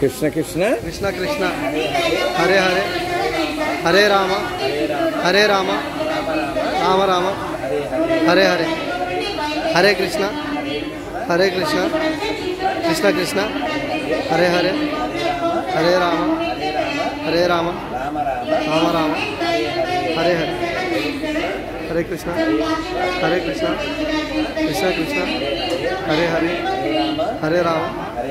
कृष्ण कृष्ण कृष्ण कृष्ण हरे हरे हरे राम हरे राम राम राम हरे हरे हरे कृष्ण कृष्ण कृष्ण हरे हरे हरे राम राम राम हरे हरे हरे कृष्ण कृष्ण कृष्ण हरे हरे हरे राम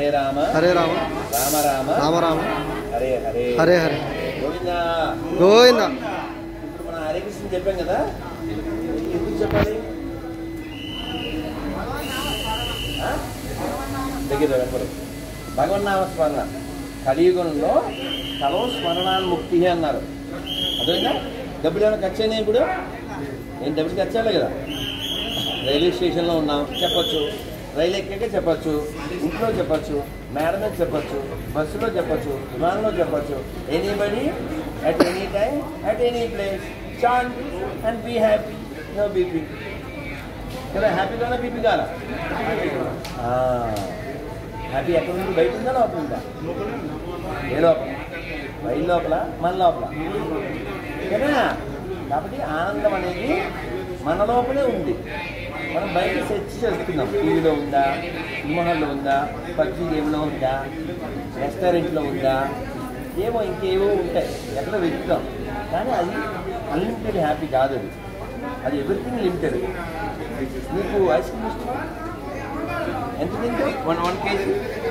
राम राम हरे हरे గోవిందా ఇప్పుడు మనం హరే కృష్ణ చెప్పాం కదా, ఎందుకు చెప్పాలి? దగ్గర భగవన్నామ స్మరణ కలియుగంలో కలవ స్మరణాన్ని ముక్తి అన్నారు. అదేనా డబ్బులు ఏమైనా ఖర్చు అయినాయి? ఇప్పుడు నేను డబ్బులు ఖర్చాలి కదా. రైల్వే స్టేషన్లో ఉన్నాం చెప్పచ్చు, రైలు ఎక్కాక చెప్పచ్చు, ఇంట్లో చెప్పచ్చు, మేడ మీద చెప్పచ్చు, బస్సులో చెప్పచ్చు, విమానంలో చెప్పచ్చు. Anybody at any time, at any place, chant and be happy, no BP. కదా హ్యాపీగానే బీపీ కాదా? హ్యాపీ ఎక్కడ ఉంది? బయట ఉందా లోపల ఉందా? ఏ లోపల? బయట లోపల, మన లోపల కదా. కాబట్టి ఆనందం అనేది మన లోపలే ఉంది. మనం బయట సెర్చ్ చేస్తున్నాం. టీవీలో ఉందా, సినిమాలో ఉందా, పబ్జీ గేమ్లో ఉందా, రెస్టారెంట్లో ఉందా, ఏమో ఇంకేవో ఉంటాయి, ఎక్కడ వెతుకుతాం. కానీ అది అన్లిమిటెడ్ హ్యాపీ కాదు. అది ఎవ్రీథింగ్ లిమిటెడ్. మీకు ఐస్ క్రీమ్ ఇష్టమా? ఎంత తింటావు? 1 kg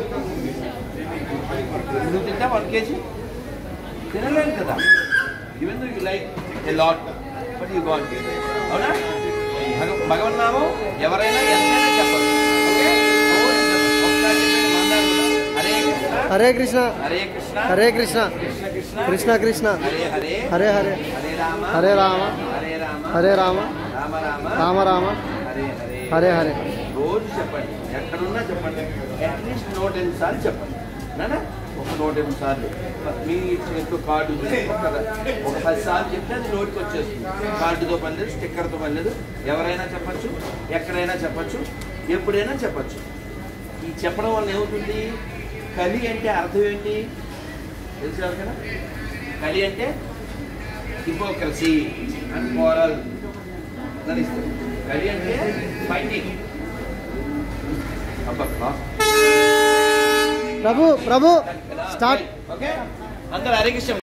నువ్వు తింటా? 1 kg తినలేను కదా. Even you like a lot but you got. అవునా? భగవన్నామం ఎవరైనా ఎంతైనా చెప్పాలి. हरे कृष्ण हरे कृष्ण कृष्ण कृष्ण हरे हरे हरे राम राम राम हरे हरे రోజు చెప్పండి, ఎక్కడున్నా చెప్పండి. అట్లీస్ట్ 110 సార్లు చెప్పండి. నానా ఒక 110 సార్లు. మీ చేతితో కార్డు కదా, ఒక 10 సార్లు చెప్తే అది నోటికి వచ్చేస్తుంది. కార్డుతో పని లేదు, స్టిక్కర్తో పని లేదు. ఎవరైనా చెప్పచ్చు, ఎక్కడైనా చెప్పచ్చు, ఎప్పుడైనా చెప్పచ్చు. ఈ చెప్పడం వల్ల ఏమవుతుంది? కలి అంటే అర్థం ఏంటి తెలుసు కదా? కలి అంటే హిపోక్రసీ అండ్ మోరల్ అని ఇస్తుంది. కలి అంటే ఫైటింగ్. प्रभु प्रभु स्टार्ट ఓకే అందరూ హరే కృష్ణ.